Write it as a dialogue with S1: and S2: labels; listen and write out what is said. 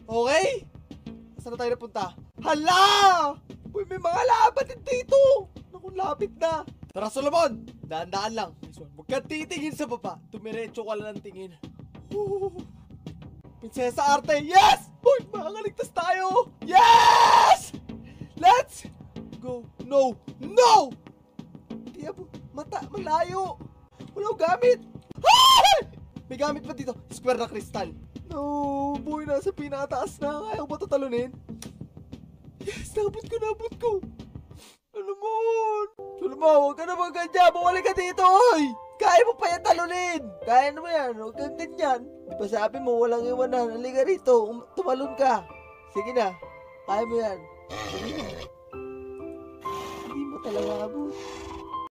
S1: Okay? Saan na tayo napunta? Hala! Uy, may mga laban din dito! Naku, lapit na. Tara, Solomon! Daan-daan lang. Huwag kang titingin sa baba. Tumiretso ka lang ng tingin. Prinsesa Arte! Yes! Uy, makakaligtas tayo! Yes! Let's go. No! No! Hindi mo. Malayo. Wala akong gamit. May gamit pa dito. Square na kristal. No, boy, nasa pinataas na. Ayaw ba tatalunin? Yes, nabot ko. Solomon, huwag ka naman ganyan. Bumalik ka dito, oy. Kaya mo pa yan talunin. Kaya mo yan. Huwag kang ganyan. Di ba sabi mo, walang iwanan. Halika rito. Tumalon ka. Sige na. Kaya mo yan. Sige na. Hindi mo talaga abot.